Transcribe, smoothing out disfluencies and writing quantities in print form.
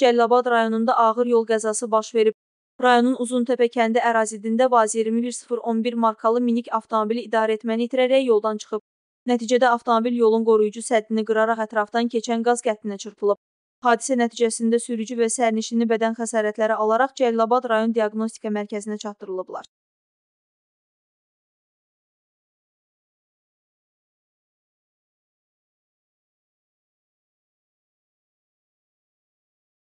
Cəlilabad rayonunda ağır yol qəzası baş verib. Rayonun Uzuntepe kəndi ərazisində Vaz 21011 markalı minik avtomobili idarəetməni itirərək yoldan çıxıb. Nəticədə avtomobil yolun qoruyucu səddini qıraraq ətrafdan keçən qaz qətlənə çırpılıb. Hadisə nəticəsində sürücü və sərnişini bədən xəsarətləri alaraq Cəlilabad rayon diaqnostika mərkəzinə çatdırılıblar.